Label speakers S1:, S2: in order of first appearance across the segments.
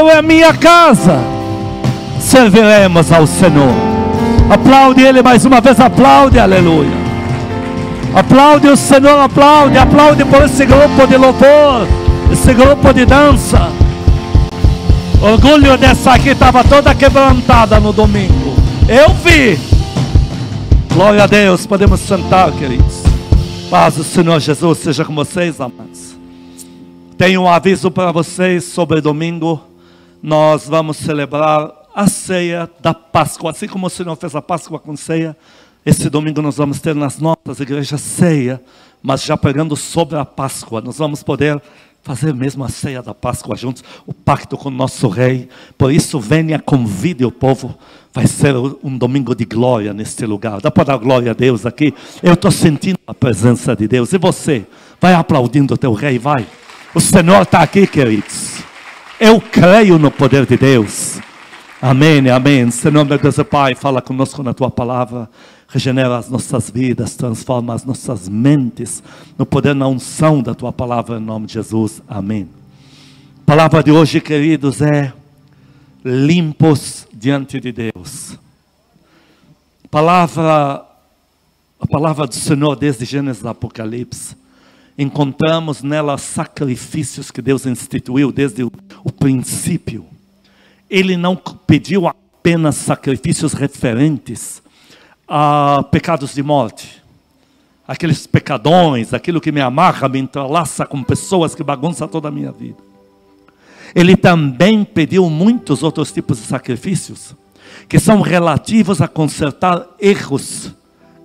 S1: eu e a minha casa serviremos ao Senhor. Aplaude Ele mais uma vez, aplaude, aleluia. Aplaude o Senhor, aplaude, aplaude por esse grupo de louvor, esse grupo de dança. Orgulho dessa aqui estava toda quebrantada no domingo. Eu vi. Glória a Deus, podemos sentar, queridos. Paz do Senhor Jesus seja com vocês, amados. Tenho um aviso para vocês sobre domingo. Nós vamos celebrar a ceia da Páscoa. Assim como o Senhor fez a Páscoa com ceia, esse domingo nós vamos ter nas nossas igrejas ceia, mas já pregando sobre a Páscoa. Nós vamos poder fazer mesmo a ceia da Páscoa juntos, o pacto com o nosso Rei. Por isso, venha, convide o povo. Vai ser um domingo de glória neste lugar. Dá para dar glória a Deus aqui? Eu estou sentindo a presença de Deus. E você? Vai aplaudindo o teu Rei, vai. O Senhor está aqui, queridos. Eu creio no poder de Deus. Amém, amém. Senhor, meu Deus e Pai, fala conosco na Tua palavra. Regenera as nossas vidas, transforma as nossas mentes no poder, na unção da Tua palavra, em nome de Jesus. Amém. A palavra de hoje, queridos, é limpos diante de Deus. A palavra do Senhor desde Gênesis a Apocalipse. Encontramos nela sacrifícios que Deus instituiu desde o princípio. Ele não pediu apenas sacrifícios referentes a pecados de morte, aqueles pecadões, aquilo que me amarra, me entrelaça com pessoas que bagunçam toda a minha vida. Ele também pediu muitos outros tipos de sacrifícios, que são relativos a consertar erros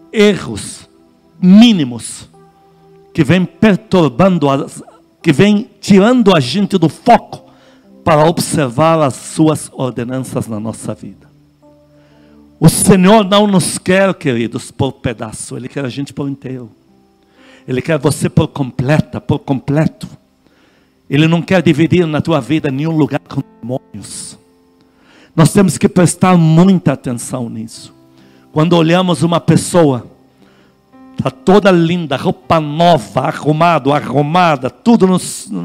S1: mínimos, que vem perturbando, que vem tirando a gente do foco, para observar as suas ordenanças na nossa vida. O Senhor não nos quer, queridos, por pedaço. Ele quer a gente por inteiro. Ele quer você por completa, por completo. Ele não quer dividir na tua vida nenhum lugar com demônios. Nós temos que prestar muita atenção nisso. Quando olhamos uma pessoa, está toda linda, roupa nova, arrumada, tudo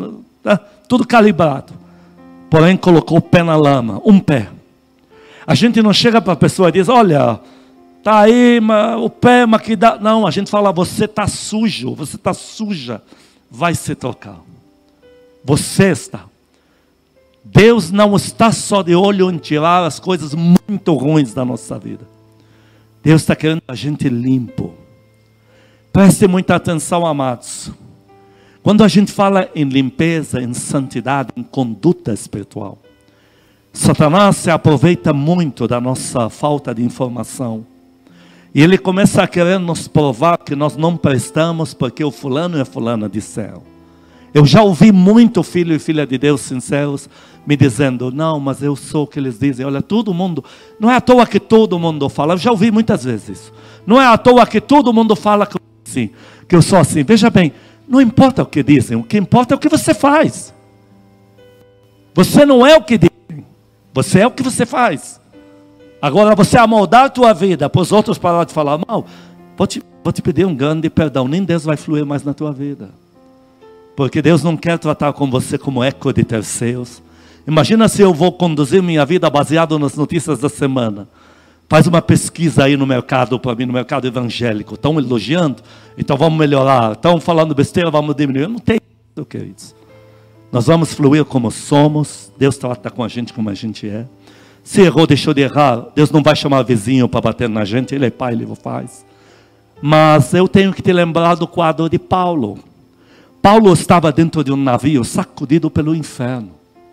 S1: calibrado. Porém colocou o pé na lama, um pé. A gente não chega para a pessoa e diz, olha, está aí o pé, mas que dá. Não, a gente fala, você está sujo, você está suja, vai se trocar. Você está. Deus não está só de olho em tirar as coisas muito ruins da nossa vida. Deus está querendo a gente limpo. Preste muita atenção, amados. Quando a gente fala em limpeza, em santidade, em conduta espiritual, Satanás se aproveita muito da nossa falta de informação. E ele começa a querer nos provar que nós não prestamos porque o fulano e a fulana disseram. Eu já ouvi muito filho e filha de Deus sinceros me dizendo, não, mas eu sou o que eles dizem. Olha, todo mundo, não é à toa que todo mundo fala. Eu já ouvi muitas vezes isso. Não é à toa que todo mundo fala que eu sou assim. Veja bem, não importa o que dizem, o que importa é o que você faz. Você não é o que dizem, você é o que você faz. Agora você amoldar a tua vida para os outros parar de falar mal, vou te pedir um grande perdão, nem Deus vai fluir mais na tua vida. Porque Deus não quer tratar com você como eco de terceiros. Imagina se eu vou conduzir minha vida baseado nas notícias da semana. Faz uma pesquisa aí no mercado, para mim, no mercado evangélico. Estão elogiando, então vamos melhorar. Estão falando besteira, vamos diminuir. Não tem isso, queridos. Nós vamos fluir como somos. Deus trata com a gente como a gente é. Se errou, deixou de errar. Deus não vai chamar vizinho para bater na gente. Ele é pai, ele o faz. Mas eu tenho que te lembrar do quadro de Paulo. Paulo estava dentro de um navio sacudido pelo inferno.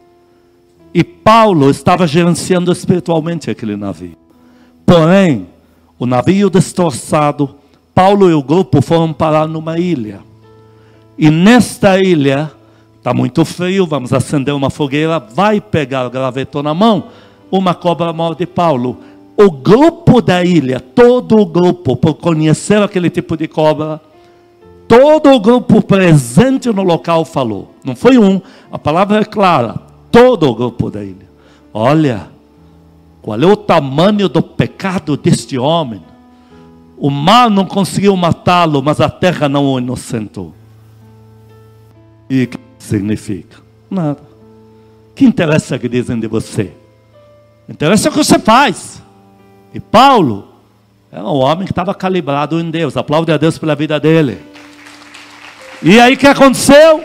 S1: E Paulo estava gerenciando espiritualmente aquele navio. Porém, o navio destroçado, Paulo e o grupo foram parar numa ilha. E nesta ilha, está muito frio, vamos acender uma fogueira, vai pegar o graveto na mão, uma cobra morde Paulo. O grupo da ilha, todo o grupo, por conhecer aquele tipo de cobra, todo o grupo presente no local falou. Não foi um, a palavra é clara, todo o grupo da ilha. Olha, qual é o tamanho do pecado deste homem? O mar não conseguiu matá-lo, mas a terra não o inocentou. E o que significa? Nada. Que interessa o que dizem de você? Interessa o que você faz. E Paulo era um homem que estava calibrado em Deus. Aplaude a Deus pela vida dele. E aí o que aconteceu?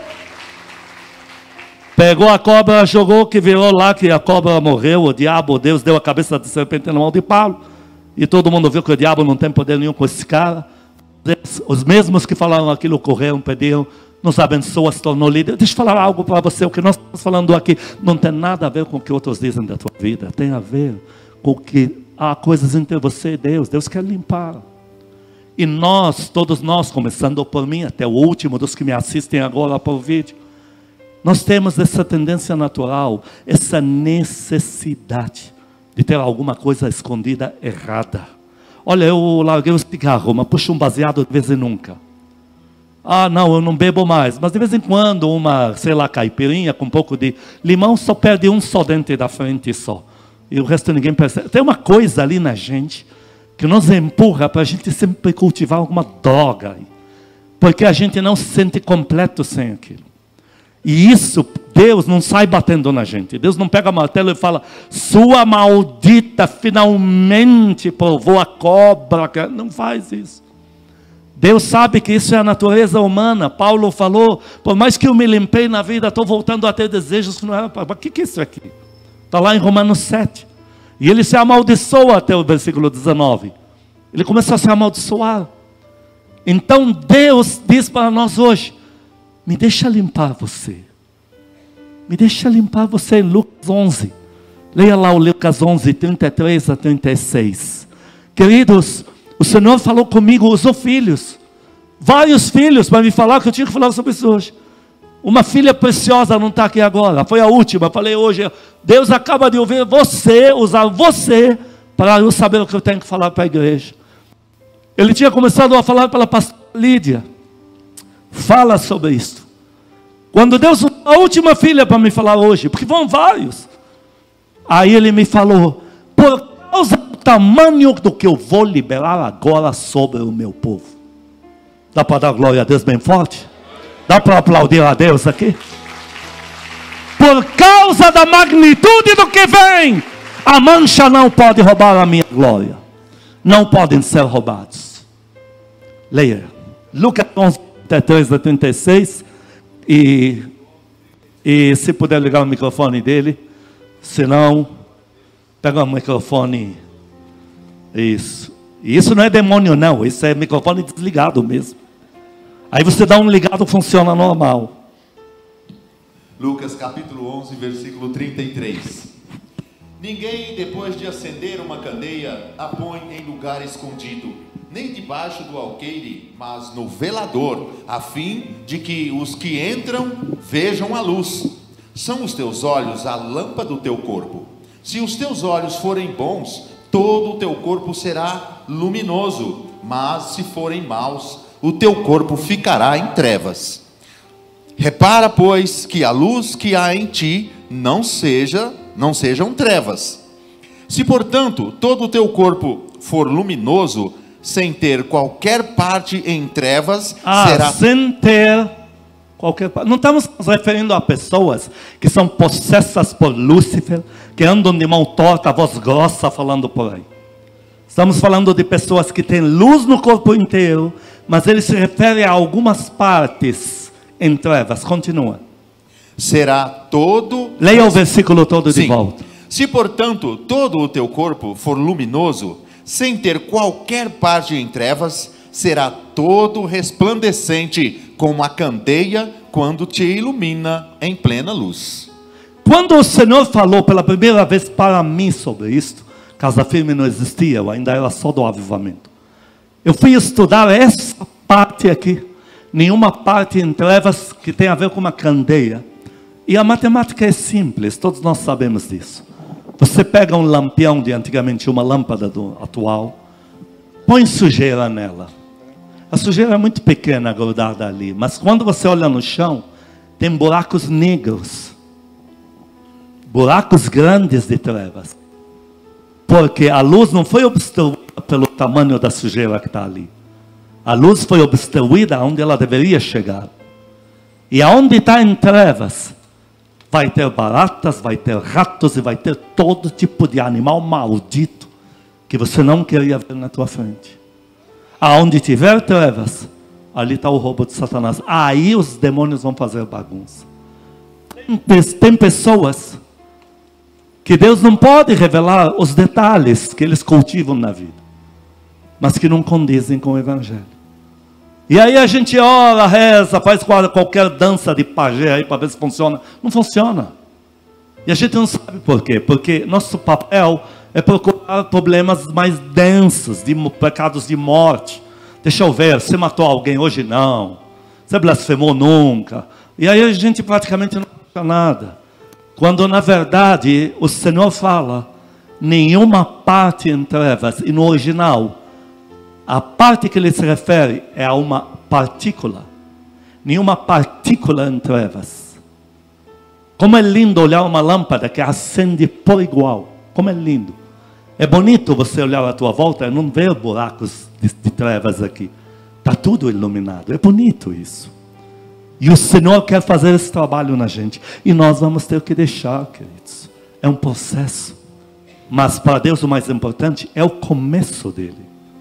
S1: Pegou a cobra, jogou, que virou lá, que a cobra morreu. O diabo, Deus deu a cabeça de serpente na mão de Paulo. E todo mundo viu que o diabo não tem poder nenhum com esse cara. Os mesmos que falaram aquilo correram, pediram, nos abençoa, se tornou líder. Deixa eu falar algo para você. O que nós estamos falando aqui não tem nada a ver com o que outros dizem da tua vida. Tem a ver com que há coisas entre você e Deus. Deus quer limpar. E nós, todos nós, começando por mim, até o último dos que me assistem agora por vídeo, nós temos essa tendência natural, essa necessidade de ter alguma coisa escondida errada. Olha, eu larguei o cigarro, mas puxo um baseado de vez em nunca. Ah, não, eu não bebo mais. Mas de vez em quando, uma, sei lá, caipirinha com um pouco de limão, só perde um só dente da frente só. E o resto ninguém percebe. Tem uma coisa ali na gente que nos empurra para a gente sempre cultivar alguma droga. Porque a gente não se sente completo sem aquilo. E isso, Deus não sai batendo na gente. Deus não pega martelo e fala, sua maldita, finalmente provou a cobra. Não faz isso. Deus sabe que isso é a natureza humana. Paulo falou, por mais que eu me limpei na vida, estou voltando a ter desejos que não era para... Mas o que é isso aqui? Está lá em Romanos 7. E ele se amaldiçoa até o versículo 19. Ele começou a se amaldiçoar. Então Deus diz para nós hoje, me deixa limpar você. Me deixa limpar você em Lucas 11. Leia lá o Lucas 11, 33 a 36. Queridos, o Senhor falou comigo, usou filhos. Vários filhos para me falar que eu tinha que falar sobre isso hoje. Uma filha preciosa não está aqui agora. Foi a última. Falei hoje, Deus acaba de ouvir você, usar você, para eu saber o que eu tenho que falar para a igreja. Ele tinha começado a falar para a pastora Lídia. Fala sobre isso. Quando Deus usou a última filha para me falar hoje, porque vão vários. Aí ele me falou, por causa do tamanho do que eu vou liberar agora sobre o meu povo. Dá para dar glória a Deus bem forte? Dá para aplaudir a Deus aqui? Por causa da magnitude do que vem, a mancha não pode roubar a minha glória. Não podem ser roubados. Leia. Lucas 11, 33 a 36. E se puder ligar o microfone dele. Se não, pega o microfone. Isso. E isso não é demônio não. Isso é microfone desligado mesmo. Aí você dá um ligado, funciona normal.
S2: Lucas capítulo 11, versículo 33. Ninguém, depois de acender uma candeia, a põe em lugar escondido, nem debaixo do alqueire, mas no velador, a fim de que os que entram vejam a luz. São os teus olhos a lâmpada do teu corpo. Se os teus olhos forem bons, todo o teu corpo será luminoso, mas se forem maus, o teu corpo ficará em trevas. Repara, pois, que a luz que há em ti não sejam trevas. Se, portanto, todo o teu corpo for luminoso, sem ter qualquer parte em trevas, será... Sem ter qualquer parte. Não estamos nos referindo a pessoas que são possessas por Lúcifer, que andam de mão torta, voz grossa, falando por aí. Estamos falando de pessoas que têm luz no corpo inteiro, mas ele se refere a algumas partes em trevas. Continua. Será todo...
S1: Leia o versículo todo de volta.
S2: Se, portanto, todo o teu corpo for luminoso, sem ter qualquer parte em trevas, será todo resplandecente, como a candeia quando te ilumina em plena luz.
S1: Quando o Senhor falou pela primeira vez para mim sobre isto, Casa Firme não existia, eu ainda era só do avivamento. Eu fui estudar essa parte aqui, nenhuma parte em trevas que tem a ver com uma candeia. E a matemática é simples, todos nós sabemos disso. Você pega um lampião de antigamente, uma lâmpada atual, põe sujeira nela. A sujeira é muito pequena grudada ali, mas quando você olha no chão, tem buracos negros. Buracos grandes de trevas. Porque a luz não foi obstruída pelo tamanho da sujeira que está ali. A luz foi obstruída onde ela deveria chegar. E aonde está em trevas, vai ter baratas, vai ter ratos e vai ter todo tipo de animal maldito que você não queria ver na tua frente. Aonde tiver trevas, ali está o roubo de Satanás. Aí os demônios vão fazer bagunça. Tem pessoas que Deus não pode revelar os detalhes que eles cultivam na vida, mas que não condizem com o Evangelho. E aí a gente ora, reza, faz qualquer dança de pajé aí para ver se funciona. Não funciona. E a gente não sabe por quê. Porque nosso papel é procurar problemas mais densos, de pecados de morte. Deixa eu ver, você matou alguém hoje? Não. Você blasfemou nunca. E aí a gente praticamente não acha nada. Quando na verdade o Senhor fala, nenhuma parte em trevas. E no original, a parte que ele se refere é a uma partícula. Nenhuma partícula em trevas. Como é lindo olhar uma lâmpada que acende por igual. Como é lindo. É bonito você olhar à tua volta e não ver buracos de trevas aqui. Está tudo iluminado. É bonito isso. E o Senhor quer fazer esse trabalho na gente. E nós vamos ter que deixar, queridos. É um processo. Mas para Deus o mais importante é o começo dele.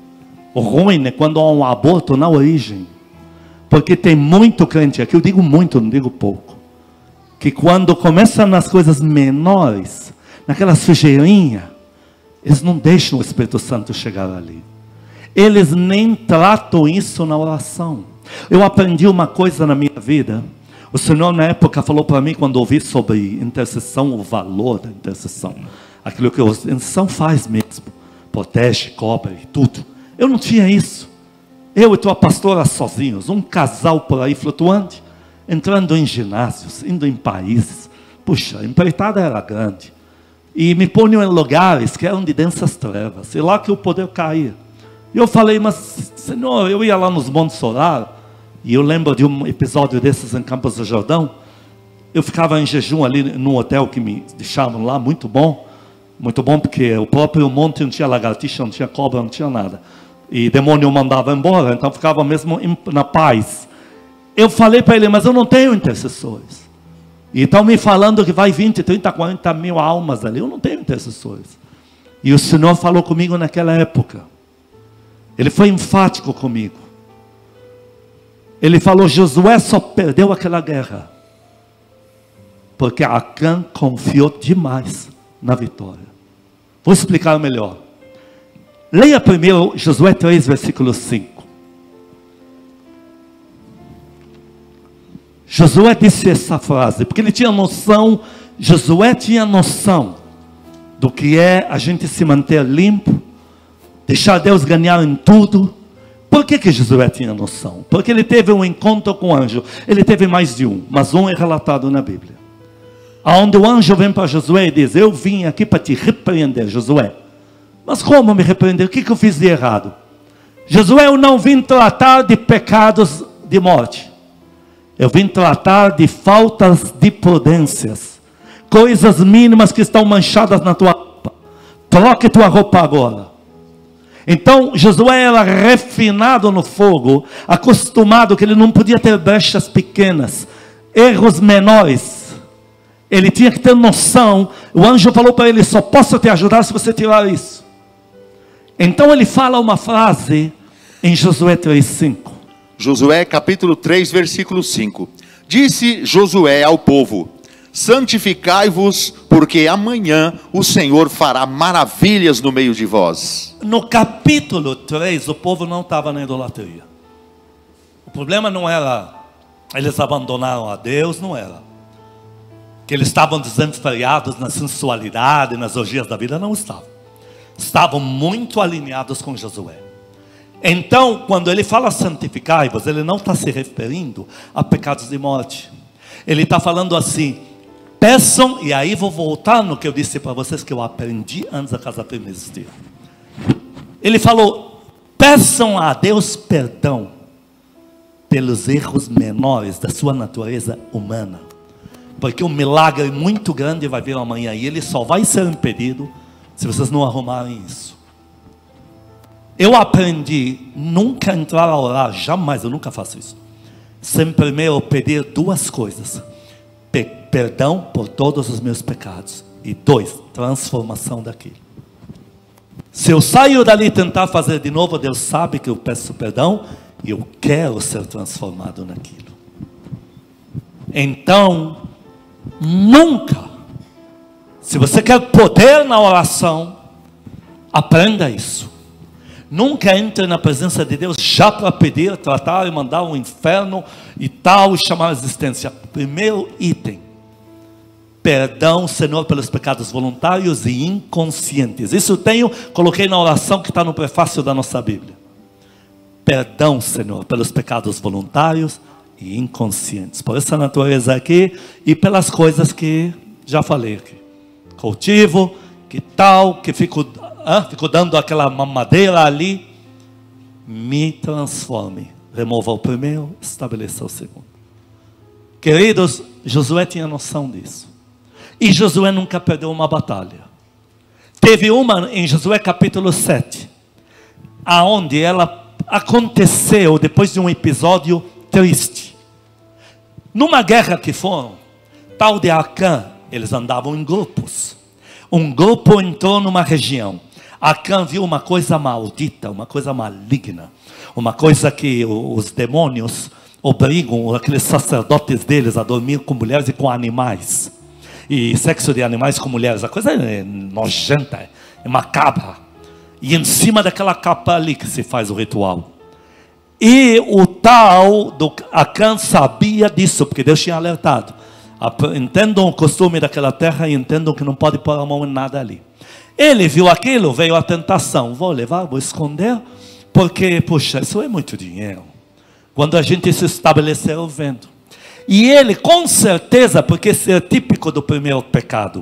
S1: O ruim é quando há um aborto na origem. Porque tem muito crente aqui, eu digo muito, não digo pouco, que quando começa nas coisas menores, naquela sujeirinha, eles não deixam o Espírito Santo chegar ali. Eles nem tratam isso na oração. Eu aprendi uma coisa na minha vida. O Senhor na época falou para mim, quando ouvi sobre intercessão, o valor da intercessão. Aquilo que a intercessão faz mesmo. Protege, cobre e tudo. Eu não tinha isso. Eu e tua pastora sozinhos, um casal por aí flutuante, entrando em ginásios, indo em países. Puxa, a empreitada era grande. E me punham em lugares que eram de densas trevas. E lá que o poder caía. E eu falei, mas Senhor, eu ia lá nos Montes Solar. E eu lembro de um episódio desses em Campos do Jordão. Eu ficava em jejum ali num hotel que me deixavam lá, muito bom. Muito bom porque o próprio monte não tinha lagartixa, não tinha cobra, não tinha nada. E demônio mandava embora, então ficava mesmo na paz. Eu falei para ele, mas eu não tenho intercessores. E estão me falando que vai 20, 30, 40 mil almas ali. Eu não tenho intercessores. E o Senhor falou comigo naquela época. Ele foi enfático comigo. Ele falou, Josué só perdeu aquela guerra porque Acã confiou demais na vitória. Vou explicar melhor. Leia primeiro Josué 3, versículo 5. Josué disse essa frase, porque ele tinha noção, Josué tinha noção do que é a gente se manter limpo, deixar Deus ganhar em tudo. Por que Josué tinha noção? Porque ele teve um encontro com o anjo. Ele teve mais de um, mas um é relatado na Bíblia. Onde o anjo vem para Josué e diz, eu vim aqui para te repreender, Josué. Mas como me repreender? O que eu fiz de errado? Josué, eu não vim tratar de pecados de morte. Eu vim tratar de faltas de prudências. Coisas mínimas que estão manchadas na tua roupa. Troque tua roupa agora. Então Josué era refinado no fogo. Acostumado que ele não podia ter brechas pequenas. Erros menores. Ele tinha que ter noção. O anjo falou para ele, só posso te ajudar se você tirar isso. Então ele fala uma frase em Josué 3,5.
S2: Josué capítulo 3, versículo 5. Disse Josué ao povo, santificai-vos, porque amanhã o Senhor fará maravilhas no meio de vós.
S1: No capítulo 3, o povo não estava na idolatria. O problema não era, eles abandonaram a Deus, não era. Que eles estavam desenfreados na sensualidade, nas orgias da vida, não estavam. Estavam muito alinhados com Josué. Então, quando ele fala santificai-vos, ele não está se referindo a pecados de morte. Ele está falando assim, peçam, e aí vou voltar no que eu disse para vocês, que eu aprendi antes da Casa Firme existir. Ele falou, peçam a Deus perdão pelos erros menores da sua natureza humana. Porque um milagre muito grande vai vir amanhã, e ele só vai ser impedido se vocês não arrumarem isso. Eu aprendi nunca entrar a orar, jamais, eu nunca faço isso, sem primeiro pedir duas coisas. perdão por todos os meus pecados. E 2, transformação daquilo. Se eu saio dali e tentar fazer de novo, Deus sabe que eu peço perdão e eu quero ser transformado naquilo. Então, nunca, se você quer poder na oração, aprenda isso. Nunca entre na presença de Deus já para pedir, tratar e mandar um inferno e tal, e chamar a existência. Primeiro item: perdão, Senhor, pelos pecados voluntários e inconscientes. Isso eu coloquei na oração que está no prefácio da nossa Bíblia. Perdão, Senhor, pelos pecados voluntários e inconscientes. Por essa natureza aqui e pelas coisas que já falei aqui. Cultivo, que tal, que fico dando aquela mamadeira ali. Me transforme. Remova o primeiro, estabeleça o segundo. Queridos, Josué tinha noção disso. E Josué nunca perdeu uma batalha. Teve uma em Josué capítulo 7, aonde ela aconteceu depois de um episódio triste. Numa guerra que foram, tal de Acã, eles andavam em grupos. Um grupo entrou numa região. Acã viu uma coisa maldita, uma coisa maligna, uma coisa que os demônios obrigam aqueles sacerdotes deles a dormir com mulheres e com animais. E sexo de animais com mulheres, a coisa é nojenta, é macabra. E em cima daquela capa ali que se faz o ritual. E o tal do Acã sabia disso, porque Deus tinha alertado. Entendam o costume daquela terra e entendam que não pode pôr a mão em nada ali. Ele viu aquilo, veio a tentação. Vou levar, vou esconder, porque, puxa, isso é muito dinheiro. Quando a gente se estabeleceu vendo. E ele, com certeza, porque esse é típico do primeiro pecado,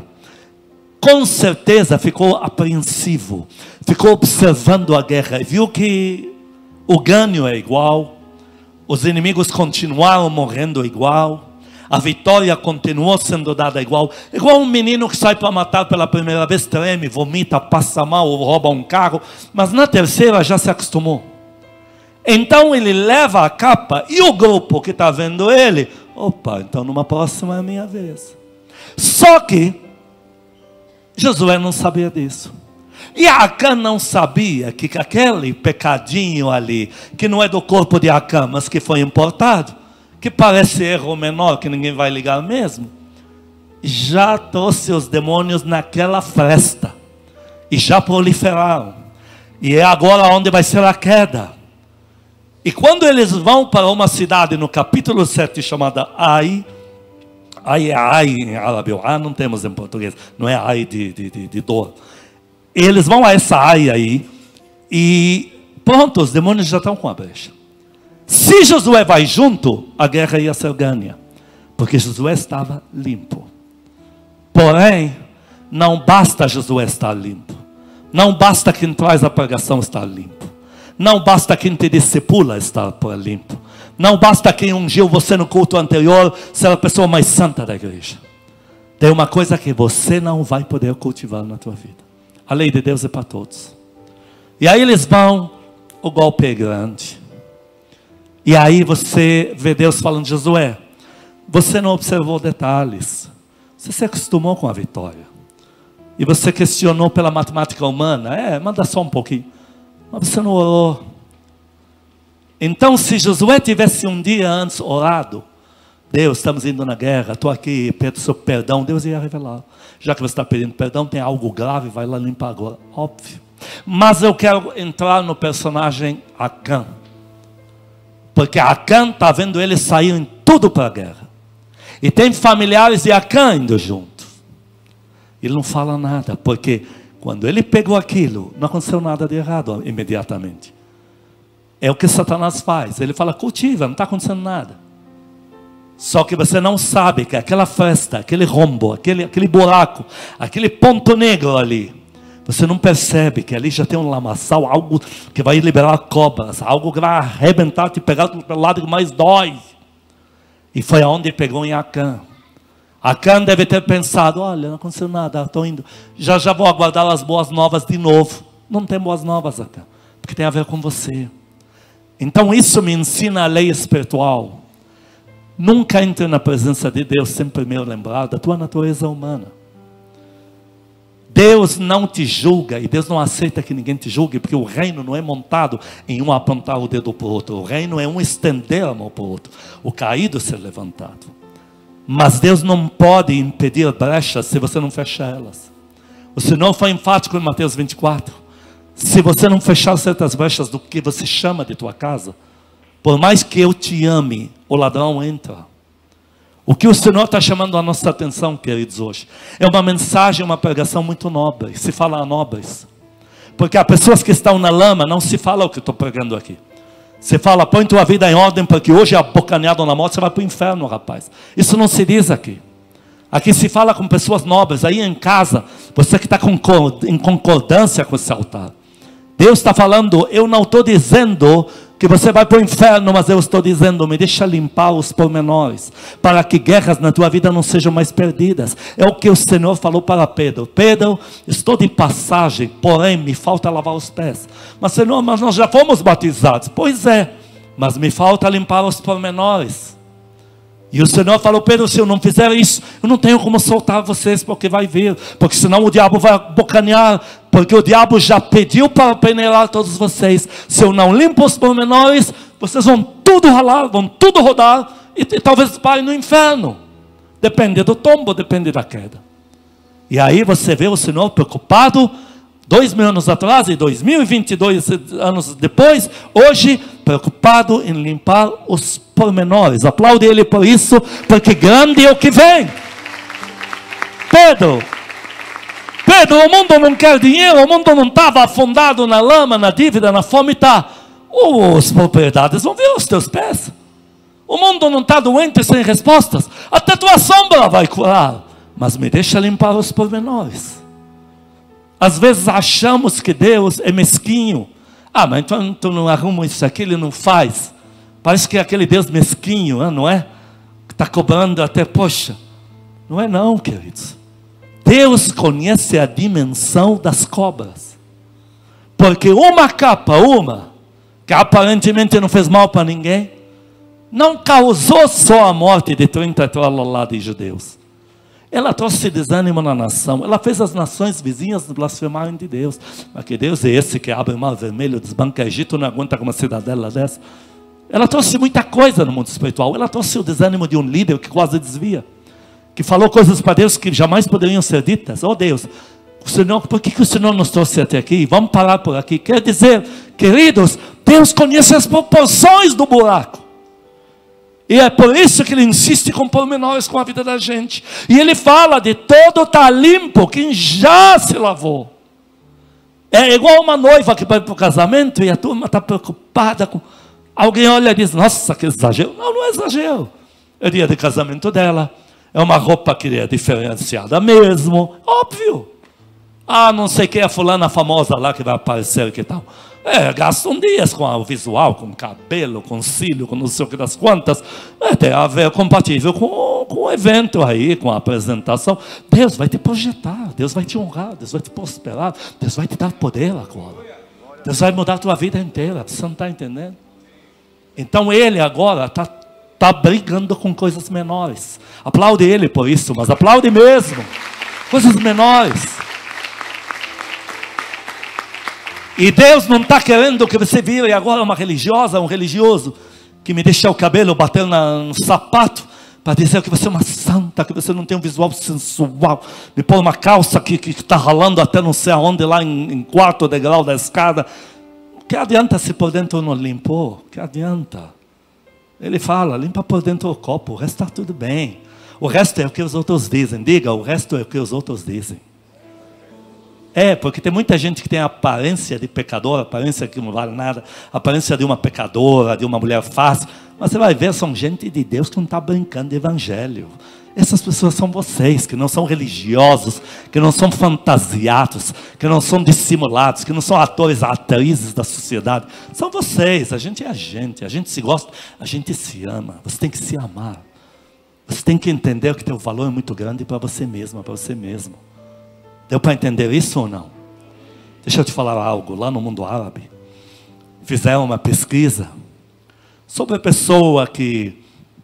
S1: com certeza ficou apreensivo, ficou observando a guerra, e viu que o ganho é igual, os inimigos continuaram morrendo igual, a vitória continuou sendo dada igual um menino que sai para matar pela primeira vez, treme, vomita, passa mal, ou rouba um carro, mas na terceira já se acostumou. Então ele leva a capa, e o grupo que está vendo ele, opa, então numa próxima é a minha vez. Só que Josué não sabia disso. E Acã não sabia que aquele pecadinho ali, que não é do corpo de Acã, mas que foi importado, que parece erro menor, que ninguém vai ligar mesmo, já trouxe os demônios naquela fresta, e já proliferaram, e é agora onde vai ser a queda. E quando eles vão para uma cidade no capítulo 7 chamada Ai é Ai em árabe, não temos em português, não é Ai de dor. Eles vão a essa Ai aí, e pronto, os demônios já estão com a brecha. Se Josué vai junto, a guerra ia ser ganha, porque Josué estava limpo. Porém, não basta Josué estar limpo, não basta quem traz a pregação estar limpo, não basta quem te discipula estar limpo, não basta quem ungiu você no culto anterior ser a pessoa mais santa da igreja. Tem uma coisa que você não vai poder cultivar na tua vida. A lei de Deus é para todos. E aí eles vão, o golpe é grande. E aí você vê Deus falando: Josué, você não observou detalhes, você se acostumou com a vitória, e você questionou pela matemática humana, manda só um pouquinho, mas você não orou. Então se Josué tivesse um dia antes orado, Deus, estamos indo na guerra, estou aqui, peço seu perdão, Deus ia revelar. Já que você está pedindo perdão, tem algo grave, vai lá limpar agora, óbvio. Mas eu quero entrar no personagem Acã, porque Acã está vendo ele sair em tudo para a guerra, e tem familiares de Acã indo junto. Ele não fala nada, porque quando ele pegou aquilo, não aconteceu nada de errado imediatamente. É o que Satanás faz, ele fala: cultiva, não está acontecendo nada. Só que você não sabe que aquela fresta, aquele rombo, aquele buraco, aquele ponto negro ali, você não percebe que ali já tem um lamaçal, algo que vai liberar cobras, algo que vai arrebentar, te pegar pelo lado que mais dói. E foi aonde pegou em Acã. Acã deve ter pensado: olha, não aconteceu nada, estou indo, já vou aguardar as boas novas de novo. Não tem boas novas, Acã, porque tem a ver com você. Então isso me ensina a lei espiritual. Nunca entre na presença de Deus sem primeiro lembrar da tua natureza humana. Deus não te julga e Deus não aceita que ninguém te julgue, porque o reino não é montado em um apontar o dedo para o outro. O reino é um estender a mão para o outro, o caído ser levantado. Mas Deus não pode impedir brechas se você não fechar elas. O Senhor foi enfático em Mateus 24. Se você não fechar certas brechas do que você chama de tua casa, por mais que eu te ame, o ladrão entra. O que o Senhor está chamando a nossa atenção, queridos, hoje, é uma mensagem, uma pregação muito nobre. Se fala a nobres. Porque há pessoas que estão na lama, não se fala o que eu estou pregando aqui. Se fala, põe tua vida em ordem, porque hoje é abocanhado na morte, você vai para o inferno, rapaz. Isso não se diz aqui. Aqui se fala com pessoas nobres, aí em casa, você que está em concordância com esse altar. Deus está falando, eu não estou dizendo que você vai para o inferno, mas eu estou dizendo, me deixa limpar os pormenores, para que guerras na tua vida não sejam mais perdidas. É o que o Senhor falou para Pedro. Pedro, estou de passagem, porém me falta lavar os pés. Mas Senhor, mas nós já fomos batizados. Pois é, mas me falta limpar os pormenores. E o Senhor falou, Pedro, se eu não fizer isso, eu não tenho como soltar vocês, porque vai vir. Porque senão o diabo vai abocanhar. Porque o diabo já pediu para peneirar todos vocês. Se eu não limpo os pormenores, vocês vão tudo ralar, vão tudo rodar. E talvez parem no inferno. Depende do tombo, depende da queda. E aí você vê o Senhor preocupado, 2000 anos atrás e 2022 anos depois, hoje, preocupado em limpar os pormenores. Aplaude Ele por isso, porque grande é o que vem. Pedro, o mundo não quer dinheiro, o mundo não estava afundado na lama, na dívida, na fome, está. As propriedades vão vir aos teus pés. O mundo não está doente sem respostas, até tua sombra vai curar. Mas me deixa limpar os pormenores. Às vezes achamos que Deus é mesquinho. Mas então tu não arruma isso aqui, Ele não faz. Parece que é aquele Deus mesquinho, não é? Que está cobrando até, poxa. Não é não, queridos. Deus conhece a dimensão das cobras. Porque uma capa, que aparentemente não fez mal para ninguém, não causou só a morte de 30 lá de judeus. Ela trouxe desânimo na nação. Ela fez as nações vizinhas blasfemarem de Deus. Mas que Deus é esse que abre o mar vermelho, desbanca o Egito, não aguenta com uma cidadela dessa. Ela trouxe muita coisa no mundo espiritual. Ela trouxe o desânimo de um líder que quase desvia. Que falou coisas para Deus que jamais poderiam ser ditas. Oh Deus, o Senhor, por que o Senhor nos trouxe até aqui? Vamos parar por aqui. Quer dizer, queridos, Deus conhece as proporções do buraco. E é por isso que Ele insiste com pormenores com a vida da gente. E Ele fala de todo está limpo quem já se lavou. É igual uma noiva que vai para o casamento e a turma está preocupada com... Alguém olha e diz, nossa, que exagero. Não, não é exagero. É dia de casamento dela. É uma roupa que é diferenciada mesmo. Óbvio. Não sei quem é a fulana famosa lá que vai aparecer, que tal. Gastam dias com o visual, com o cabelo, com o cílio, com não sei o que das quantas. Tem a ver compatível com o evento aí, com a apresentação. Deus vai te projetar, Deus vai te honrar, Deus vai te prosperar, Deus vai te dar poder agora. Deus vai mudar a tua vida inteira, você não está entendendo? Então Ele agora está brigando com coisas menores. Aplaude Ele por isso, mas aplaude mesmo. Coisas menores. E Deus não está querendo que você vire agora uma religiosa, um religioso, que me deixa o cabelo bater no sapato, para dizer que você é uma santa, que você não tem um visual sensual, me pôr uma calça que está ralando até não sei aonde, lá em quarto degrau da escada. Que adianta se por dentro não limpou? Que adianta? Ele fala, limpa por dentro o copo, o resto está tudo bem. O resto é o que os outros dizem. Diga, o resto é o que os outros dizem. Porque tem muita gente que tem a aparência de pecador, aparência que não vale nada, aparência de uma pecadora, de uma mulher fácil. Mas você vai ver, são gente de Deus que não está brincando de evangelho. Essas pessoas são vocês, que não são religiosos, que não são fantasiados, que não são dissimulados, que não são atores, atrizes da sociedade. São vocês, a gente se gosta, a gente se ama. Você tem que se amar. Você tem que entender que teu valor é muito grande para você mesma, para você mesmo. Deu para entender isso ou não? Deixa eu te falar algo. Lá no mundo árabe, fizeram uma pesquisa sobre a pessoa que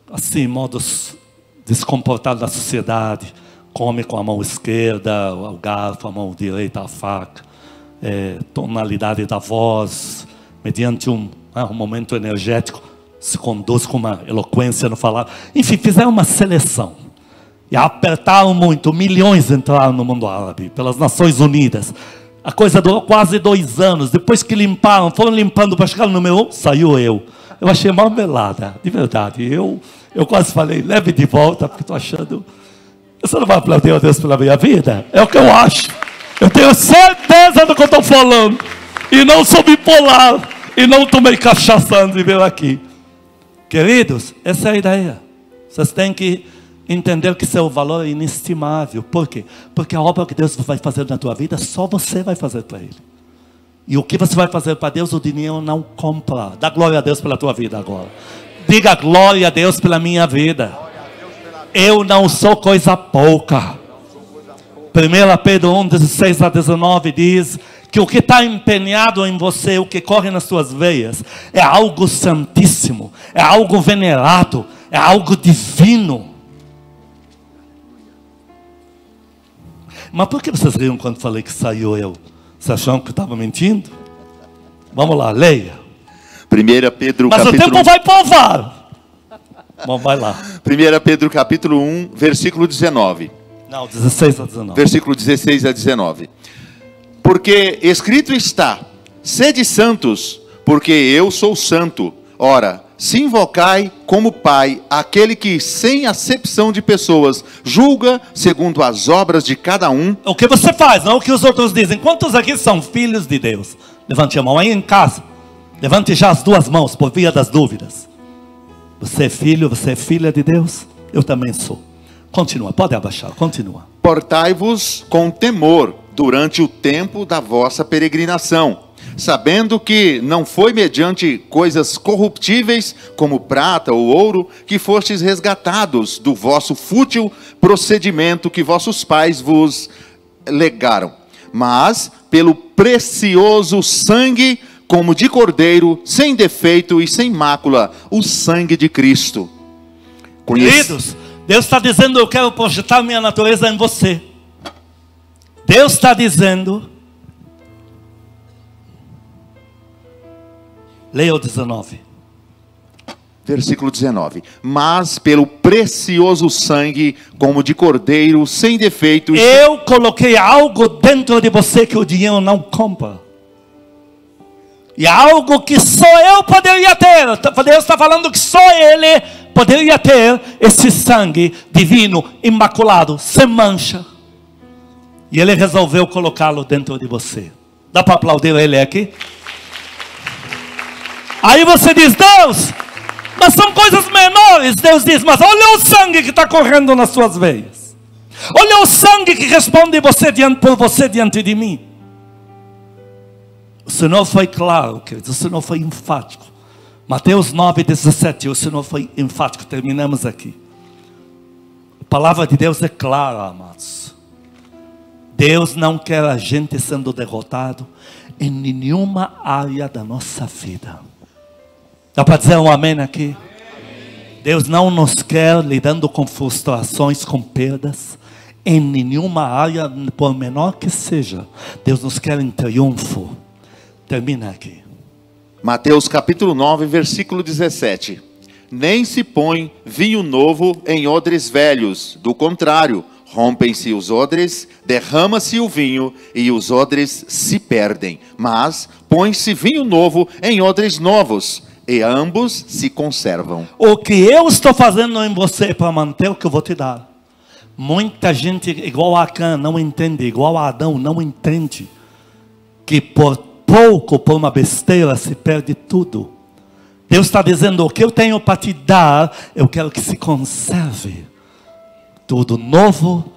S1: assim, modos descomportados da sociedade. Come com a mão esquerda, o garfo, a mão direita, a faca. Tonalidade da voz, mediante um momento energético, se conduz com uma eloquência no falar. Enfim, fizeram uma seleção. E apertaram muito. Milhões entraram no mundo árabe, pelas Nações Unidas. A coisa durou quase 2 anos. Depois que limparam, foram limpando para chegar no número 1, saiu eu. Eu achei marmelada, de verdade. Eu quase falei, leve de volta, porque estou achando... Você não vai aplaudir a Deus pela minha vida? É o que eu acho. Eu tenho certeza do que eu estou falando. E não sou bipolar. E não tomei cachaça antes de vir aqui. Queridos, essa é a ideia. Vocês têm que entender que seu valor é inestimável. Por quê? Porque a obra que Deus vai fazer na tua vida, só você vai fazer para Ele. E o que você vai fazer para Deus, o dinheiro não compra. Dá glória a Deus pela tua vida agora. Diga glória a Deus pela minha vida. Eu não sou coisa pouca. 1 Pedro 1, 16 a 19 diz que o que está empenhado em você, o que corre nas suas veias, é algo santíssimo, é algo venerado, é algo divino. Mas por que vocês riram quando falei que saiu eu? Vocês acham que eu estava mentindo? Vamos lá, leia.
S2: 1 Pedro
S1: Mas
S2: capítulo...
S1: o tempo vai provar. Bom, vai lá.
S2: 1 Pedro capítulo 1, versículo 19.
S1: Não, 16 a 19.
S2: Versículo 16 a 19. Porque escrito está: sede santos, porque eu sou santo. Ora, se invocai como Pai aquele que, sem acepção de pessoas, julga segundo as obras de cada um.
S1: O que você faz, não o que os outros dizem. Quantos aqui são filhos de Deus? Levante a mão aí em casa. Levante já as 2 mãos por via das dúvidas. Você é filho, você é filha de Deus? Eu também sou. Continua, pode abaixar, continua.
S2: Portai-vos com temor durante o tempo da vossa peregrinação, sabendo que não foi mediante coisas corruptíveis, como prata ou ouro, que fostes resgatados do vosso fútil procedimento que vossos pais vos legaram, mas pelo precioso sangue, como de cordeiro, sem defeito e sem mácula, o sangue de Cristo.
S1: Queridos, Deus está dizendo: eu quero projetar minha natureza em você. Deus está dizendo, leia o 19.
S2: Versículo 19. Mas pelo precioso sangue, como de cordeiro, sem defeito.
S1: Eu coloquei algo dentro de você que o dinheiro não compra. E algo que só eu poderia ter. Deus está falando que só Ele poderia ter esse sangue divino, imaculado, sem mancha. E Ele resolveu colocá-lo dentro de você. Dá para aplaudir Ele aqui? Aí você diz: Deus, mas são coisas menores. Deus diz: mas olha o sangue que está correndo nas suas veias. Olha o sangue que responde por você diante de mim. O Senhor foi claro, queridos, o Senhor foi enfático. Mateus 9, 17, o Senhor foi enfático. Terminamos aqui. A palavra de Deus é clara, amados. Deus não quer a gente sendo derrotado em nenhuma área da nossa vida. Dá para dizer um amém aqui? Deus não nos quer lidando com frustrações, com perdas, em nenhuma área, por menor que seja. Deus nos quer em triunfo. Termina aqui.
S2: Mateus capítulo 9, versículo 17. Nem se põe vinho novo em odres velhos, do contrário, rompem-se os odres, derrama-se o vinho e os odres se perdem. Mas põe-se vinho novo em odres novos e ambos se conservam.
S1: O que eu estou fazendo em você para manter o que eu vou te dar. Muita gente igual a Acã não entende, igual a Adão não entende que por pouco, por uma besteira, se perde tudo. Deus está dizendo: o que eu tenho para te dar, eu quero que se conserve. Tudo novo,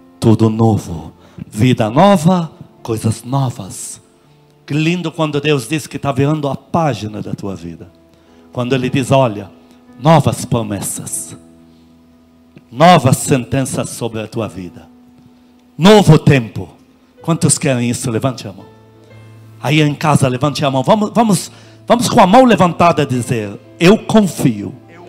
S1: vida nova, coisas novas. Que lindo quando Deus diz que está virando a página da tua vida. Quando Ele diz: olha, novas promessas, novas sentenças sobre a tua vida, novo tempo. Quantos querem isso? Levante a mão. Aí em casa, levante a mão. Vamos com a mão levantada dizer: eu confio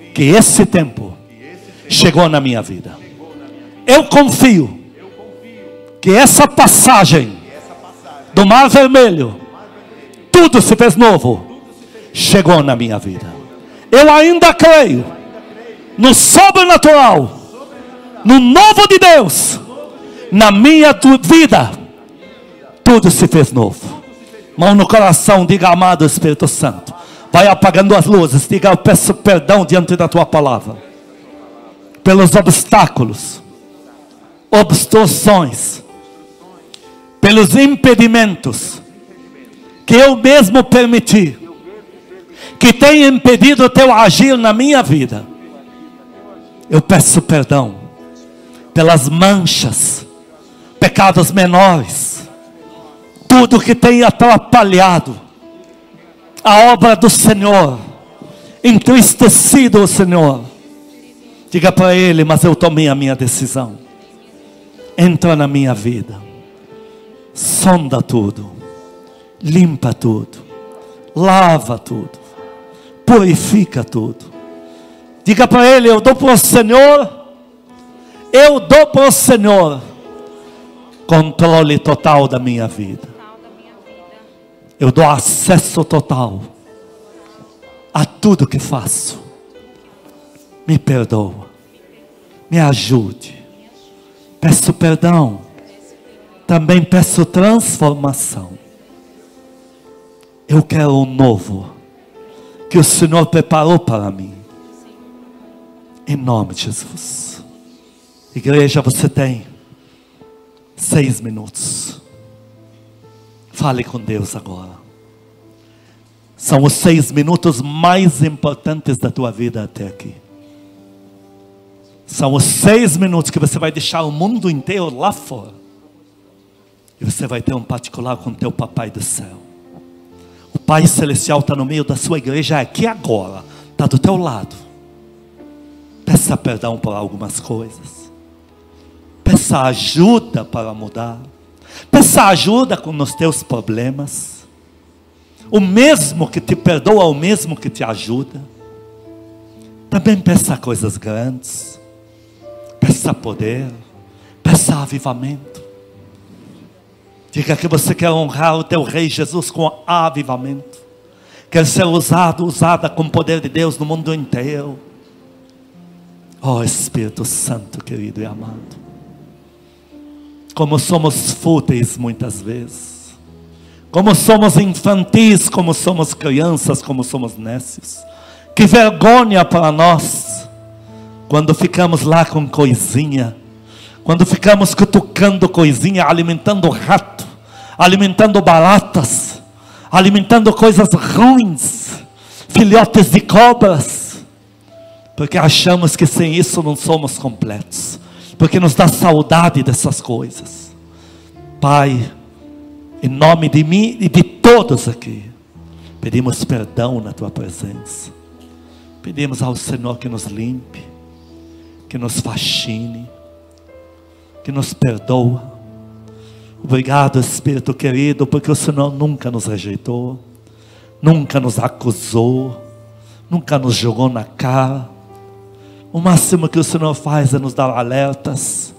S1: que esse tempo chegou na minha vida. Eu confio que essa passagem do Mar Vermelho, tudo se fez novo, chegou na minha vida. Eu ainda creio no sobrenatural, no novo de Deus, na minha vida, tudo se fez novo. Mão no coração, diga: amado Espírito Santo, vai apagando as luzes, diga: eu peço perdão diante da tua palavra, pelos obstáculos, obstruções, pelos impedimentos que eu mesmo permiti, que tem impedido o teu agir na minha vida. Eu peço perdão pelas manchas, pecados menores, tudo que tem atrapalhado a obra do Senhor, entristecido o Senhor. Diga para Ele: mas eu tomei a minha decisão. Entra na minha vida, sonda tudo, limpa tudo, lava tudo, purifica tudo. Diga para Ele: eu dou para o Senhor, eu dou para o Senhor controle total da minha vida. Eu dou acesso total a tudo que faço. Me perdoa, me ajude. Peço perdão, também peço transformação. Eu quero o novo que o Senhor preparou para mim. Em nome de Jesus. Igreja, você tem 6 minutos. Fale com Deus agora. São os 6 minutos mais importantes da tua vida até aqui. São os 6 minutos que você vai deixar o mundo inteiro lá fora. E você vai ter um particular com o teu papai do céu. O Pai Celestial está no meio da sua igreja aqui agora. Está do teu lado. Peça perdão por algumas coisas. Peça ajuda para mudar. Peça ajuda com os teus problemas. O mesmo que te perdoa, o mesmo que te ajuda. Também peça coisas grandes. Peça poder. Peça avivamento. Diga que você quer honrar o teu Rei Jesus com avivamento. Quer ser usada com o poder de Deus no mundo inteiro. Oh Espírito Santo querido e amado, como somos fúteis muitas vezes, como somos infantis, como somos crianças, como somos nécios. Que vergonha para nós quando ficamos lá com coisinha, quando ficamos cutucando coisinha, alimentando rato, alimentando baratas, alimentando coisas ruins, filhotes de cobras, porque achamos que sem isso não somos completos, porque nos dá saudade dessas coisas. Pai, em nome de mim e de todos aqui, pedimos perdão na tua presença. Pedimos ao Senhor que nos limpe, que nos faxine, que nos perdoa. Obrigado, Espírito querido, porque o Senhor nunca nos rejeitou, nunca nos acusou, nunca nos jogou na cara. O máximo que o Senhor faz é nos dar alertas.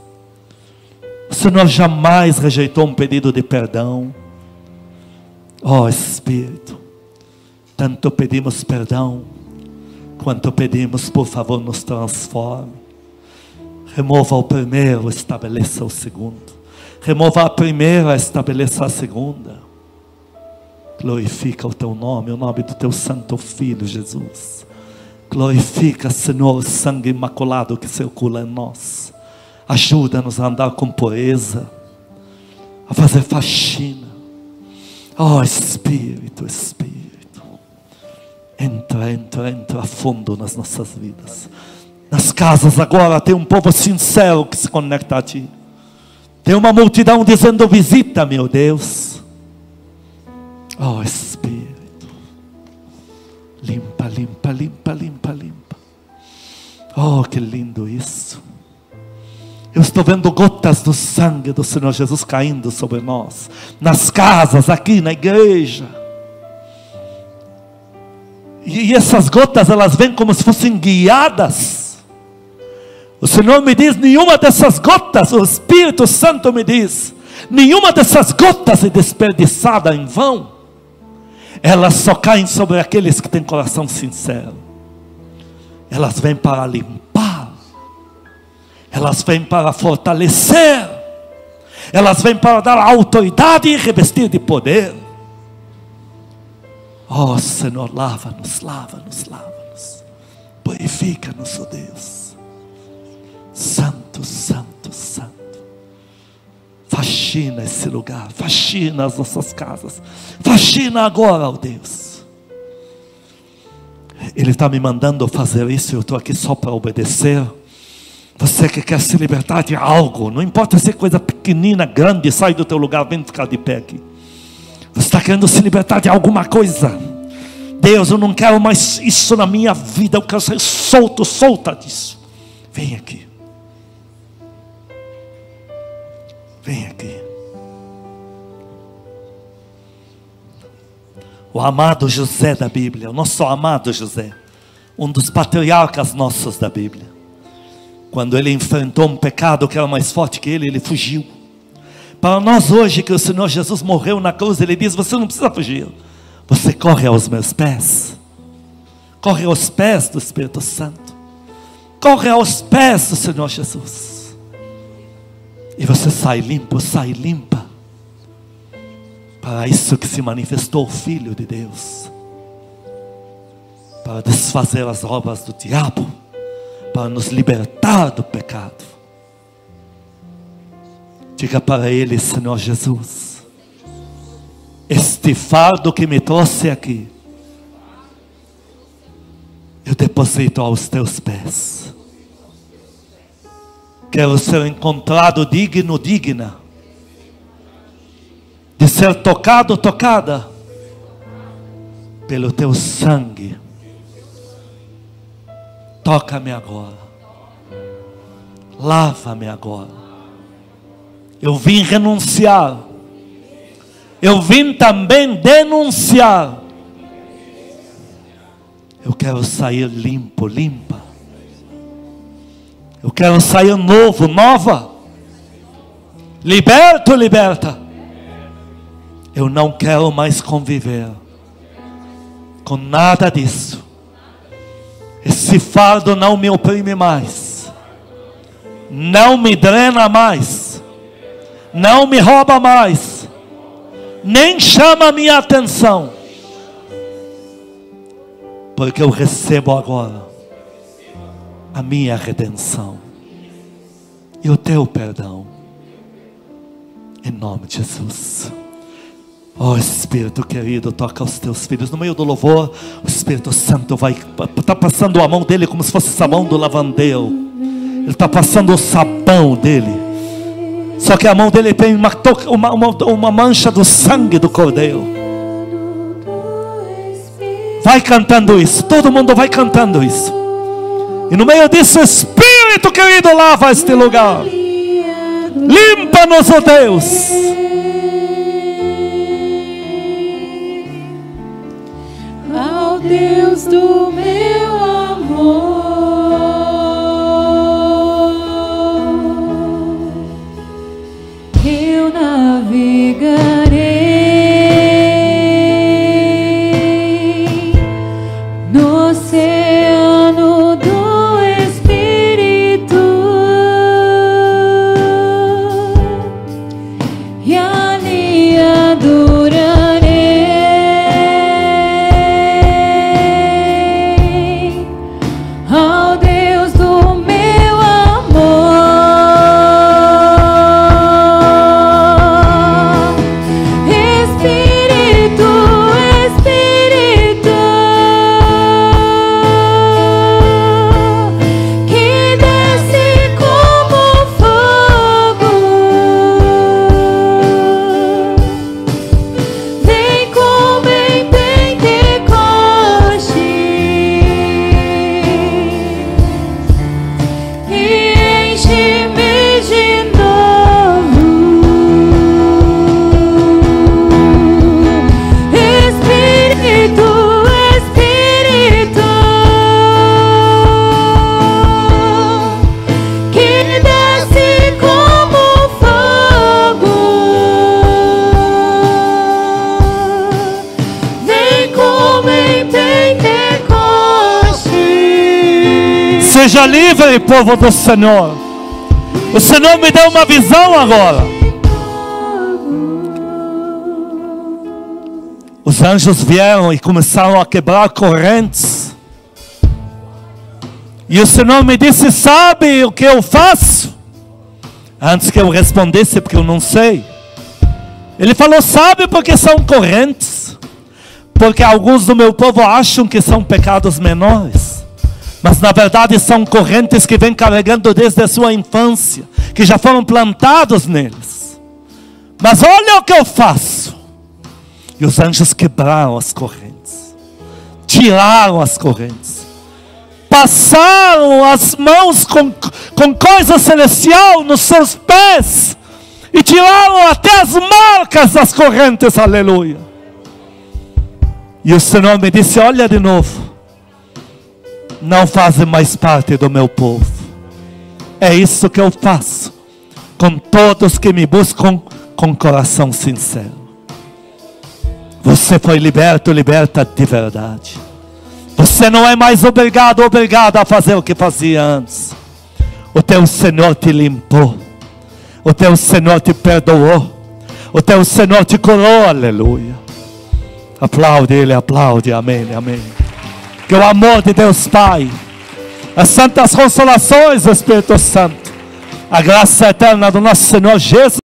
S1: O Senhor jamais rejeitou um pedido de perdão. Oh Espírito, tanto pedimos perdão, quanto pedimos, por favor, nos transforme. Remova o primeiro, estabeleça o segundo. Remova a primeira, estabeleça a segunda. Glorifica o teu nome, o nome do teu santo Filho Jesus. Glorifica, Senhor, o sangue imaculado que circula em nós. Ajuda-nos a andar com pureza, a fazer faxina. Oh Espírito, Espírito, entra fundo nas nossas vidas. Nas casas agora tem um povo sincero que se conecta a Ti. Tem uma multidão dizendo: visita, meu Deus. Oh Espírito, limpa, limpa, limpa, limpa, limpa. Oh, que lindo isso. Eu estou vendo gotas do sangue do Senhor Jesus caindo sobre nós, nas casas, aqui na igreja. E essas gotas, elas vêm como se fossem guiadas. O Senhor me diz, nenhuma dessas gotas, o Espírito Santo me diz, nenhuma dessas gotas é desperdiçada em vão. Elas só caem sobre aqueles que têm coração sincero. Elas vêm para limpar. Elas vêm para fortalecer. Elas vêm para dar autoridade e revestir de poder. Oh Senhor, lava-nos, lava-nos, lava-nos. Purifica-nos, ó Deus. Santo, santo, santo. Faxina esse lugar, faxina as nossas casas. Faxina agora, ó Deus. Ele está me mandando fazer isso, eu estou aqui só para obedecer. Você que quer se libertar de algo, não importa se é coisa pequenina, grande, sai do teu lugar, vem ficar de pé aqui. Você está querendo se libertar de alguma coisa. Deus, eu não quero mais isso na minha vida, eu quero ser solto, solta disso. Vem aqui. Vem aqui. O amado José da Bíblia, o nosso amado José, um dos patriarcas nossos da Bíblia. Quando ele enfrentou um pecado que era mais forte que ele fugiu. Para nós hoje que o Senhor Jesus morreu na cruz, Ele diz, você não precisa fugir. Você corre aos meus pés. Corre aos pés do Espírito Santo. Corre aos pés do Senhor Jesus. E você sai limpo, sai limpa. Para isso que se manifestou o Filho de Deus. Para desfazer as obras do diabo. Para nos libertar do pecado. Diga para Ele, Senhor Jesus, este fardo que me trouxe aqui, eu deposito aos teus pés. Quero ser encontrado digno, digna, de ser tocado, tocada, pelo teu sangue. Toca-me agora, lava-me agora. Eu vim renunciar. Eu vim também denunciar. Eu quero sair limpo, limpa. Eu quero sair novo, nova. Liberto, liberta. Eu não quero mais conviver com nada disso. Esse fardo não me oprime mais. Não me drena mais. Não me rouba mais, nem chama a minha atenção, porque eu recebo agora a minha redenção e o teu perdão, em nome de Jesus. Oh Espírito querido, toca os teus filhos. No meio do louvor, o Espírito Santo vai estar passando a mão dele como se fosse a mão do lavandeiro. Ele está passando o sabão dele. Só que a mão dele tem uma mancha do sangue do Cordeiro. Vai cantando isso. Todo mundo vai cantando isso. E no meio disso, Espírito querido, lava este lugar. Limpa-nos, ó Deus.
S3: Ao Deus do meu amor. Navegarei no oceano do Espírito e ali adorarei ao Deus do meu amor.
S1: Seja livre, povo do Senhor. O Senhor me deu uma visão agora. Os anjos vieram e começaram a quebrar correntes. E o Senhor me disse: sabe o que eu faço? Antes que eu respondesse, porque eu não sei. Ele falou: sabe porque são correntes? Porque alguns do meu povo acham que são pecados menores. Mas na verdade são correntes que vêm carregando desde a sua infância, que já foram plantados neles. Mas olha o que eu faço. E os anjos quebraram as correntes, tiraram as correntes, passaram as mãos com coisa celestial nos seus pés, e tiraram até as marcas das correntes, aleluia. E o Senhor me disse: olha de novo, não fazem mais parte do meu povo. É isso que eu faço com todos que me buscam com coração sincero. Você foi liberto, liberta de verdade. Você não é mais obrigado a fazer o que fazia antes. O teu Senhor te limpou. O teu Senhor te perdoou. O teu Senhor te curou, aleluia. Aplaude Ele, aplaude, amém, amém. Que o amor de Deus Pai, as santas consolações do Espírito Santo, a graça eterna do nosso Senhor Jesus